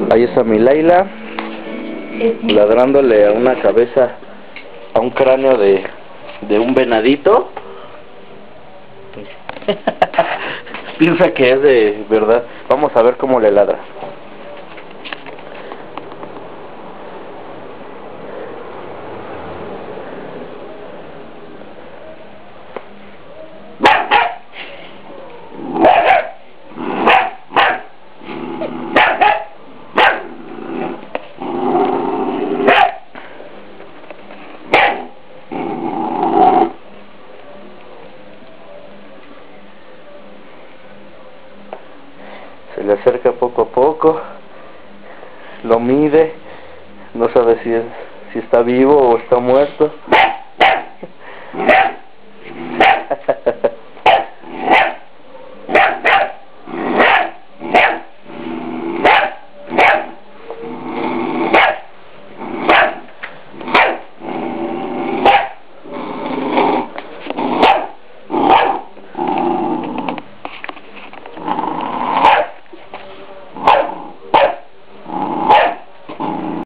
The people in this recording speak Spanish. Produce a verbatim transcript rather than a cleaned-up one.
Ahí está mi Laila, ladrándole a una cabeza, a un cráneo de, de un venadito. Piensa que es de verdad. Vamos a ver cómo le ladra. Se le acerca poco a poco, lo mide, no sabe si es, si está vivo o está muerto.